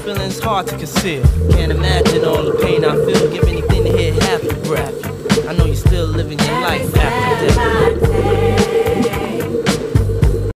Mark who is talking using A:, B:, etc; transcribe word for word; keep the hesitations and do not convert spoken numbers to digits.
A: feeling's hard to conceal. Can't imagine all the pain I feel. Give anything to hear half your breath. I know you're still living your life after death.